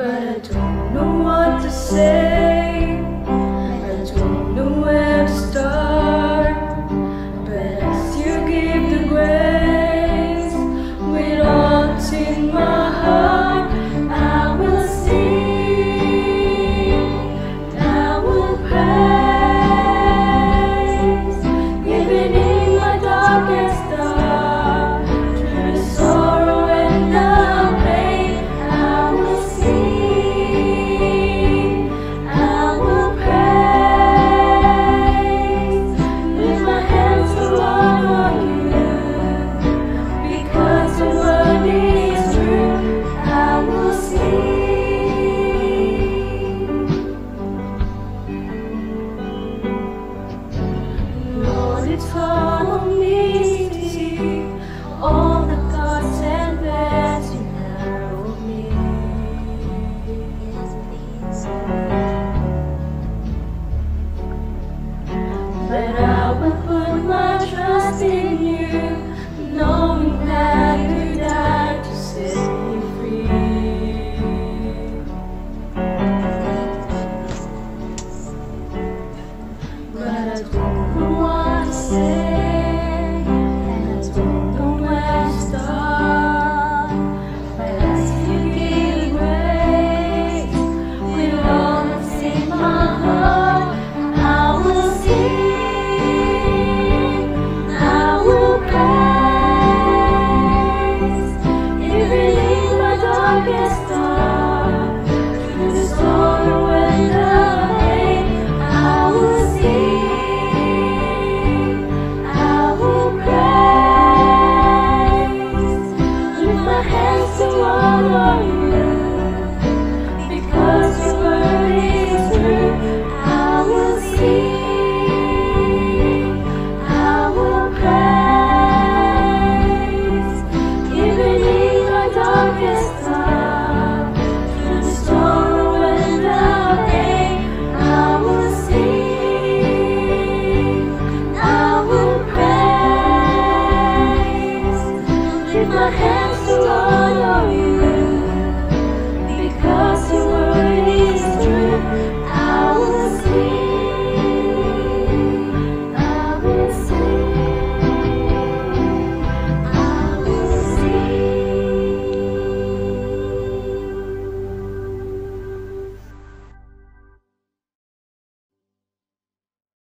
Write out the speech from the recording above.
but I don't know what to say. I don't know where to start, but as you give the grace with all that's in my heart, I will sing, I will praise, even in my darkest hour, through the sorrow and the pain. I will sing, I will praise, lift my hands to honor you, because your word is true. I will sing. Lord, it's hard on me to see all the thoughts and plans you have for me. But I will put my trust in you, knowing that you died to set me free. But I don't know what to say, and I don't know where to start. But as you give grace with all that's in my heart, I will sing, I will praise, even in my darkest hour, through the sorrow and the pain. I will sing, I will praise, lift my hands to honor you, because your word is true. I will sing, I will praise, even in my darkest hour, through the sorrow and the pain. I will sing, I will praise, lift my hands to honor